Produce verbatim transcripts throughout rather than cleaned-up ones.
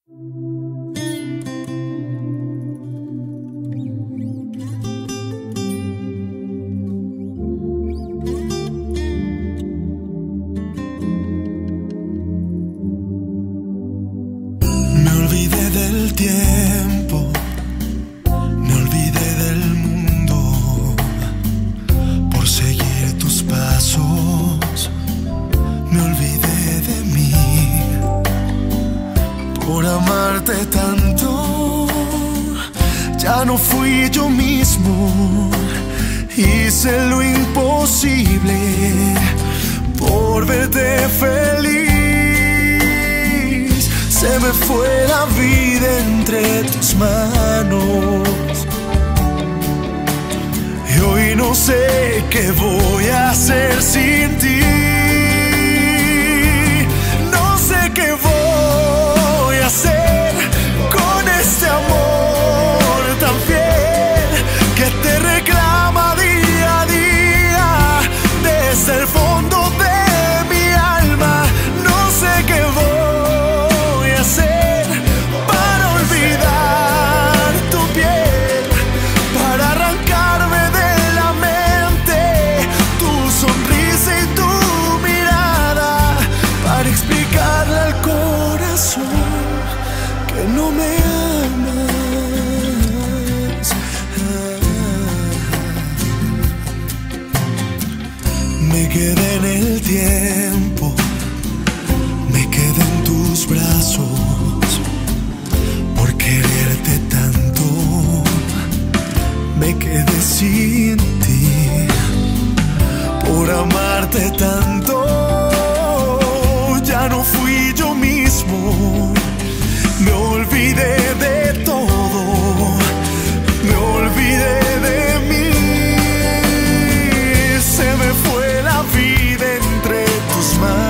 Me olvidé del tiempo, me olvidé del mundo por seguir tus pasos. Me olvidé de mí por amarte tanto. Ya no fui yo mismo, hice lo imposible por verte feliz. Se me fue la vida entre tus manos y hoy no sé qué voy a hacer sin ti. No sé qué voy a hacer con este amor tan fiel que te reclama día a día desde el fondo de mi alma. No sé qué voy a hacer para olvidar tu piel, para arrancarme de la mente tu sonrisa y tu mirada, para explicarle al corazón que no me amas. Me quedé en el tiempo, me quedé en tus brazos por quererte tanto. Me quedé sin ti por amarte tanto. Ya no fui yo mismo, me olvidé de todo, me olvidé de mí. Se me fue la vida entre tus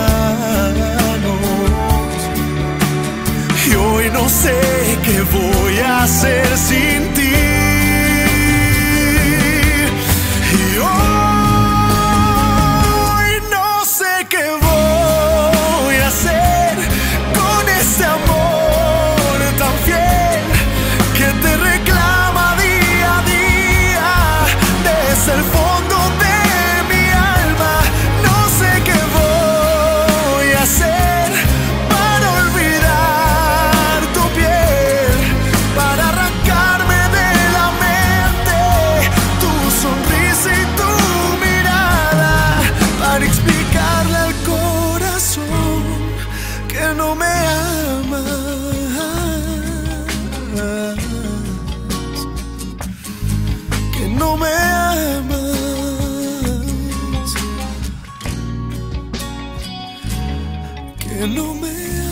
manos y hoy no sé qué voy a hacer sin ti. Y hoy no sé qué voy a hacer con este amor tan fiel que te reclama día a día desde el fondo de mi alma. No sé qué voy a hacer para olvidar tu piel, para arrancarme de la mente tu sonrisa y tu mirada, para explicarle al corazón que no me amas, que no me amas, que no me amas.